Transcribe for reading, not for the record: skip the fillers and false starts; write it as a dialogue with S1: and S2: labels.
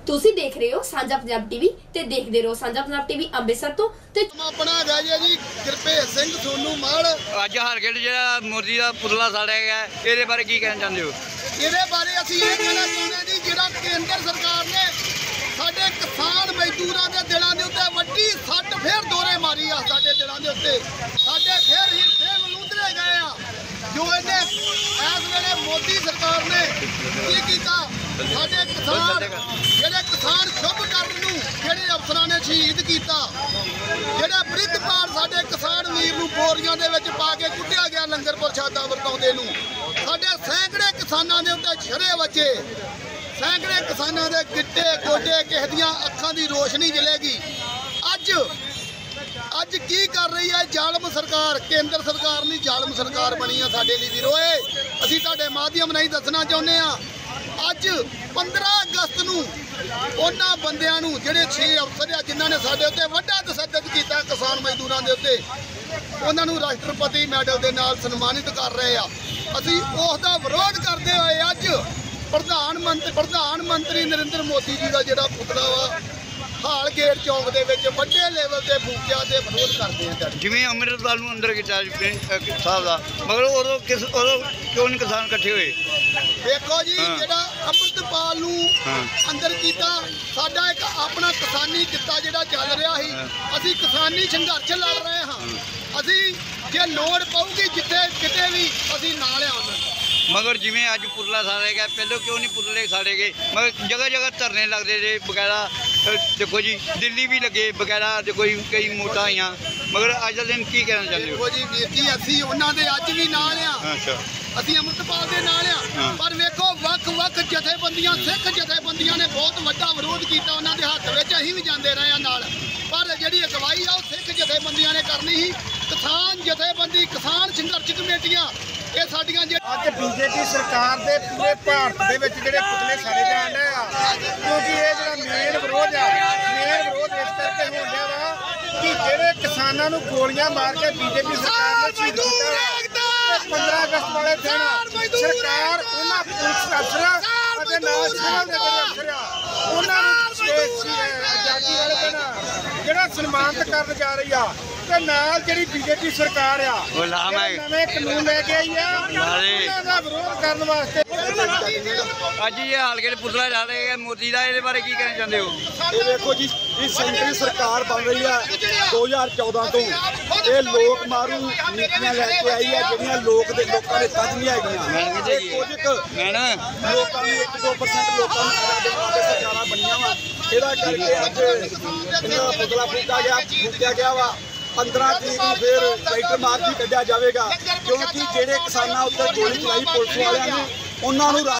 S1: ਤੁਸੀਂ ਦੇਖ ਰਹੇ ਹੋ ਸਾਂਝਾ ਪੰਜਾਬ ਟੀਵੀ ਤੇ ਦੇਖਦੇ ਰਹੋ ਸਾਂਝਾ ਪੰਜਾਬ ਟੀਵੀ ਅੰਮ੍ਰਿਤਸਰ ਤੋਂ ਤੇ
S2: ਆਪਣਾ ਹੈਗਾ ਜੀ ਗੁਰਭੇਜ ਸਿੰਘ ਸੋਨੂ ਮਾਲ।
S3: ਅੱਜ ਹਰਗੇਟ ਜਿਹੜਾ ਮੋਦੀ ਦਾ ਪੁਤਲਾ ਸਾੜਿਆ ਗਿਆ ਇਹਦੇ ਬਾਰੇ ਕੀ ਕਹਿਣਾ ਚਾਹੁੰਦੇ ਹੋ?
S2: ਇਹਦੇ ਬਾਰੇ ਅਸੀਂ ਇਹ ਕਹਿਣਾ ਚਾਹੁੰਦੇ ਜੀ ਜਿਹੜਾ ਕੇਂਦਰ ਸਰਕਾਰ ਨੇ ਸਾਡੇ ਕਿਸਾਨ ਮਜ਼ਦੂਰਾਂ ਦੇ ਦਿਲਾਂ ਦੇ ਉੱਤੇ ਵੱਡੀ ਸੱਟ ਫੇਰ ਦੋਰੇ ਮਾਰੀ ਆ। ਸਾਡੇ ਦਿਲਾਂ ਦੇ ਉੱਤੇ ਸਾਡੇ ਫੇਰ ਹਿਰਦੇ ਮਲੂੰਦਰੇ ਗਏ ਆ। ਜੋ ਇਹਨੇ ਇਸ ਵੇਲੇ ਮੋਦੀ ਸਰਕਾਰ ਨੇ ਕੀ ਕੀਤਾ, ਸਾਡੇ ਕਿਸਾਨ ਜਿਹੜੇ ਕਿਸਾਨ ਸ਼ੁਭ ਕਰਨ ਨੂੰ ਜਿਹੜੇ ਅਫਸਰਾਂ ਨੇ ਸ਼ਹੀਦ ਕੀਤਾ, ਜਿਹੜਾ ਬ੍ਰਿਧਪਾਲ ਸਾਡੇ ਕਿਸਾਨ ਵੀਰ ਨੂੰ ਬੋਰੀਆਂ ਦੇ ਵਿੱਚ ਪਾ ਕੇ ਕੁੱਟਿਆ ਗਿਆ ਲੰਗਰ ਪ੍ਰਸ਼ਾਦਾ ਵਰਤਾਉਂਦੇ ਨੂੰ, ਸਾਡੇ ਸੈਂਕੜੇ ਕਿਸਾਨਾਂ ਦੇ ਉੱਤੇ ਛਰੇ ਵੱਜੇ, ਸੈਂਕੜੇ ਕਿਸਾਨਾਂ ਦੇ ਗਿੱਟੇ ਗੋਡੇ ਕਿਸੇ ਦੀਆਂ ਅੱਖਾਂ ਦੀ ਰੋਸ਼ਨੀ ਜਲੇਗੀ। ਅੱਜ ਕੀ ਕਰ ਰਹੀ ਹੈ ਜ਼ਾਲਮ ਸਰਕਾਰ? ਕੇਂਦਰ ਸਰਕਾਰ ਨਹੀਂ ਜ਼ਾਲਮ ਸਰਕਾਰ ਬਣੀ ਆ ਸਾਡੇ ਲਈ ਵੀਰੋ। ਅਸੀਂ ਤੁਹਾਡੇ ਮਾਧਿਅਮ ਰਾਹੀਂ ਦੱਸਣਾ ਚਾਹੁੰਦੇ ਆ, ਅੱਜ 15 ਅਗਸਤ ਨੂੰ ਉਹਨਾਂ ਬੰਦਿਆਂ ਨੂੰ ਜਿਹੜੇ 6 ਅਫਸਰ ਆ ਜਿਨ੍ਹਾਂ ਨੇ ਸਾਡੇ ਉੱਤੇ ਵੱਡਾ ਤਸ਼ੱਦਦ ਕੀਤਾ ਕਿਸਾਨ ਮਜ਼ਦੂਰਾਂ ਦੇ ਉੱਤੇ, ਉਹਨਾਂ ਨੂੰ ਰਾਸ਼ਟਰਪਤੀ ਮੈਡਲ ਦੇ ਨਾਲ ਸਨਮਾਨਿਤ ਕਰ ਰਹੇ ਆ। ਅਸੀਂ ਉਸ ਦਾ ਵਿਰੋਧ ਕਰਦੇ ਹੋਏ ਅੱਜ ਪ੍ਰਧਾਨ ਮੰਤਰੀ ਨਰਿੰਦਰ ਮੋਦੀ ਜੀ ਦਾ ਜਿਹੜਾ ਪੁਤਲਾ ਵਾ ਹਾਲ ਗੇਟ ਚੌਂਕ ਦੇ ਵਿੱਚ ਵੱਡੇ ਲੈਵਲ ਤੇ ਫੂਕਿਆ ਤੇ ਵਿਰੋਧ ਕਰਦੇ ਆ।
S3: ਜਿਵੇਂ ਅੰਮ੍ਰਿਤਪਾਲ ਨੂੰ ਅੰਦਰ ਕੀਤਾ ਸਾਹਿਬ ਦਾ, ਮਗਰ ਉਦੋਂ ਕਿਉਂ ਨਹੀਂ ਕਿਸਾਨ ਇਕੱਠੇ ਹੋਏ?
S2: ਦੇਖੋ ਜੀ, ਜਿਹੜਾ ਅੰਮ੍ਰਿਤਪਾਲ ਨੂੰ ਅੰਦਰ ਕੀਤਾ, ਸਾਡਾ ਇੱਕ ਆਪਣਾ ਕਿਸਾਨੀ ਕਿੱਤਾ ਜਿਹੜਾ ਚੱਲ ਰਿਹਾ ਸੀ, ਅਸੀਂ ਕਿਸਾਨੀ ਸੰਘਰਸ਼ ਲੜ ਰਹੇ ਹਾਂ। ਅਸੀਂ ਜੇ ਲੋੜ ਪਊਗੀ ਜਿੱਥੇ ਕਿਤੇ ਵੀ ਅਸੀਂ ਨਾਲ ਆਉਣਾ।
S3: ਮਗਰ ਜਿਵੇਂ ਅੱਜ ਪੁਤਲਾ ਸਾੜਿਆ ਗਿਆ, ਪਹਿਲਾਂ ਕਿਉਂ ਨਹੀਂ ਪੁਤਲੇ ਸਾੜੇ ਗਏ? ਮਗਰ ਜਗ੍ਹਾ ਜਗ੍ਹਾ ਧਰਨੇ ਲੱਗਦੇ ਜੇ ਬਕਾਇਦਾ। ਦੇਖੋ ਜੀ ਦਿੱਲੀ ਵੀ ਲੱਗੇ ਬਕਾਇਦਾ, ਦੇਖੋ ਜੀ ਕਈ ਮੋਟਾਂ ਆਈਆਂ। ਮਗਰ ਅੱਜ ਦਾ ਦਿਨ ਕੀ ਕਹਿਣਾ ਚਾਹੁੰਦੇ ਹੋ?
S2: ਦੇਖੋ ਜੀ ਵੀਰ ਜੀ, ਅਸੀਂ ਉਹਨਾਂ ਦੇ ਅੱਜ ਵੀ ਨਾਲ ਆ।
S3: ਅੱਛਾ,
S2: ਅਸੀਂ ਅੰਮ੍ਰਿਤਪਾਲ ਦੇ ਨਾਲ ਆ, ਪਰ ਵੇਖੋ ਵੱਖ-ਵੱਖ ਜਥੇਬੰਦੀਆਂ, ਸਿੱਖ ਜਥੇਬੰਦੀਆਂ ਨੇ ਬਹੁਤ ਵੱਡਾ ਵਿਰੋਧ ਕੀਤਾ ਉਹਨਾਂ ਦੇ ਹੱਥ ਵਿੱਚ। ਅਸੀਂ ਵੀ ਜਾਂਦੇ ਰਹੇ ਆ ਨਾਲ, ਪਰ ਜਿਹੜੀ ਅਗਵਾਈ ਆ ਉਹ ਸਿੱਖ ਜਥੇਬੰਦੀਆਂ ਨੇ ਕਰਨੀ ਸੀ। ਕਿਸਾਨ ਜਥੇਬੰਦੀ, ਕਿਸਾਨ ਸੰਘਰਸ਼ ਕਮੇਟੀਆਂ, ਇਹ ਸਾਡੀਆਂ
S4: ਅੱਜ ਬੀਜੇਪੀ ਸਰਕਾਰ ਦੇ ਪੂਰੇ ਭਾਰਤ ਦੇ ਵਿੱਚ ਜਿਹੜੇ ਪੁਤਲੇ ਸਾੜੇ ਜਾਣ ਰਹੇ ਆ, ਕਿਉਂਕਿ ਇਹ ਜਿਹੜਾ ਮੇਨ ਵਿਰੋਧ ਇਸ ਕਰਕੇ ਹੋਣ ਡਿਆ ਵਾ ਕਿ ਜਿਹੜੇ ਕਿਸਾਨਾਂ ਨੂੰ ਗੋਲੀਆਂ ਮਾਰ ਕੇ ਬੀਜੇਪੀ ਸਰਕਾਰ ਨੇ ਸ਼ਹੀਦ ਕੀਤਾ। 15 ਅਗਸਤ ਵਾਲੇ ਦਿਨ ਸਰਕਾਰ ਉਹਨਾਂ ਪੁਲਿਸ ਅਫਸਰਾਂ ਅਤੇ ਨਾਲ ਸਿਵਲ ਦੇ ਜਿਹੜੇ ਅਫਸਰ ਆ ਉਹਨਾਂ ਨੂੰ ਆਜ਼ਾਦੀ ਵਾਲੇ ਦਿਨ ਜਿਹੜਾ ਸਨਮਾਨਿਤ ਕਰਨ ਜਾ ਰਹੀ ਆ, ਤੇ ਨਾਲ ਜਿਹੜੀ ਬੀਜੇਪੀ ਸਰਕਾਰ ਆ
S3: ਉਹ
S4: ਨਵੇਂ ਕਾਨੂੰਨ ਲੈ ਕੇ ਆਈ ਆ ਉਹਨਾਂ ਦਾ ਵਿਰੋਧ ਕਰਨ ਵਾਸਤੇ।
S3: ਅੱਜ ਇਹ ਹਲਕੇ ਪੁਤਲਾ ਸਾੜਿਆ ਗਿਆ ਮੋਦੀ ਦਾ, ਇਹਦੇ ਬਾਰੇ ਕੀ ਕਹਿਣਾ ਚਾਹੁੰਦੇ ਹੋ?
S5: ਇਹ ਦੇਖੋ ਜੀ, ਇਹ ਸੈਂਟਰੀ ਸਰਕਾਰ ਬਣ ਰਹੀ ਹੈ 2014 ਤੋਂ। ਇਹ ਲੋਕ ਮਾਰੂ ਨੀਤੀਆਂ ਲੈ ਕੇ ਆਈ ਹੈ ਜਿਹੜੀਆਂ ਲੋਕਾਂ ਦੇ ਤੱਜ ਨਹੀਂ ਹੈਗੀਆਂ। ਕੁਝ ਲੋਕਾਂ ਨੂੰ 1-2% ਲੋਕਾਂ ਨੂੰ ਸਰਕਾਰਾਂ ਬਣੀਆਂ ਵਾ, ਇਹਦਾ ਕਰਕੇ ਅੱਜ ਇਹਨਾਂ ਦਾ ਪੁਤਲਾ ਫੂਕਿਆ ਗਿਆ ਵਾ। 15 ਤਰੀਕ ਨੂੰ ਫਿਰ ਟਰੈਕਟਰ ਮਾਰਚ ਵੀ ਕੱਢਿਆ ਜਾਵੇਗਾ, ਕਿਉਂਕਿ ਜਿਹੜੇ ਕਿਸਾਨਾਂ ਉੱਤੇ ਗੋਲੀ ਚਲਾਈ ਪੁਲਿਸ ਵਾਲਿਆਂ ਨੇ ਉਹਨਾਂ ਨੂੰ